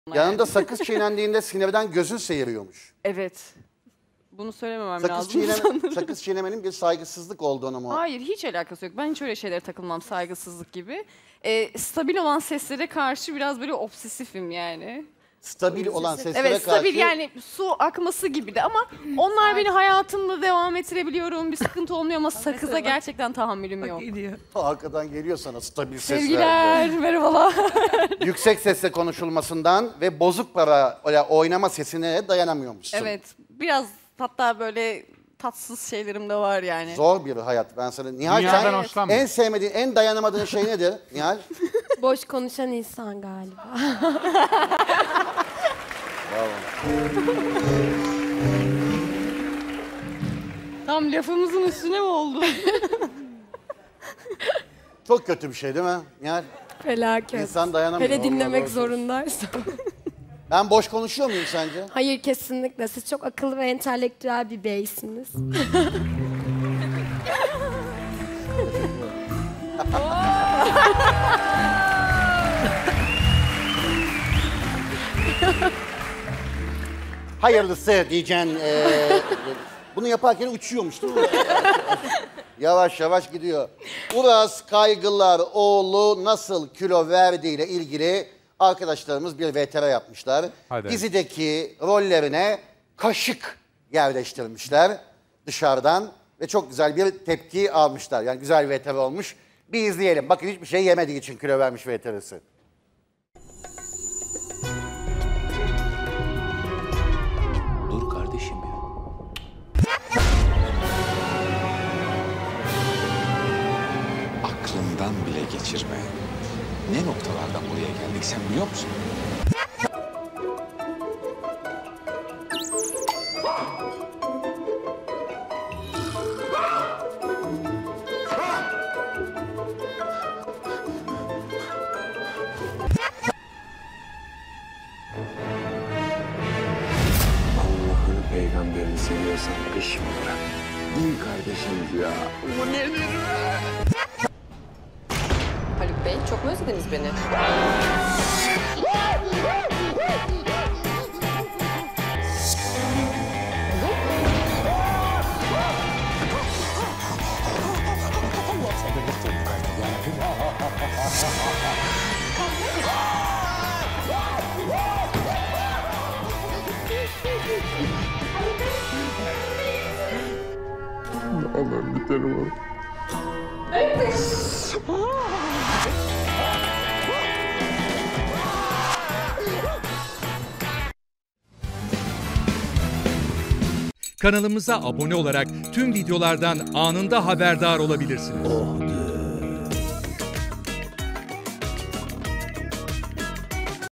Yanında sakız çiğnendiğinde sinirden gözün seyiriyormuş. Evet. Bunu söylememem lazım. Sakız çiğnemenin bir saygısızlık olduğunu mu? Hayır, hiç alakası yok. Ben hiç öyle şeylere takılmam, saygısızlık gibi. Stabil olan seslere karşı biraz böyle obsesifim yani. Stabil olan seslere karşı... Evet, stabil yani su akması gibi de ama onlar beni hayatımda devam ettirebiliyorum. Bir sıkıntı olmuyor ama sakıza gerçekten tahammülüm yok. Arkadan geliyor sana stabil sesler. Sevgiler, merhabalar. Yüksek sesle konuşulmasından ve bozuk para oynama sesine dayanamıyormuşsun. Evet, biraz hatta böyle tatsız şeylerim de var yani. Zor bir hayat. Ben sana... Nihal, sen en sevmediğin, en dayanamadığın şey nedir Nihal? Boş konuşan insan galiba. Bravo. Tam lafımızın üstüne mi oldu? Çok kötü bir şey değil mi Nihal? Felaket. İnsan dayanamıyor. Hele dinlemek zorundaysa. Ben boş konuşuyor muyum sence? Hayır, kesinlikle. Siz çok akıllı ve entelektüel bir beysiniz. Hayırlısı diyeceksin. Bunu yaparken uçuyormuş değil mi? Yavaş yavaş gidiyor. Uras Kaygılaroğlu nasıl kilo verdiğiyle ilgili arkadaşlarımız bir VTR yapmışlar. Hadi. Dizideki rollerine kaşık yerleştirmişler dışarıdan ve çok güzel bir tepki almışlar. Yani güzel bir VTR olmuş. Bir izleyelim. Bakın hiçbir şey yemediği için kilo vermiş VTR'si. Dur kardeşim ya. Aklından bile geçirme. Ne noktalardan buraya geldik sen biliyor musun? Allah'ını peygamberini seviyorsan peşimi bırak. Değil kardeşimiz ya. Bu nedir be? Haluk Bey, çok mu özlediniz beni? Aman biterim oğlum. Kanalımıza abone olarak tüm videolardan anında haberdar olabilirsiniz.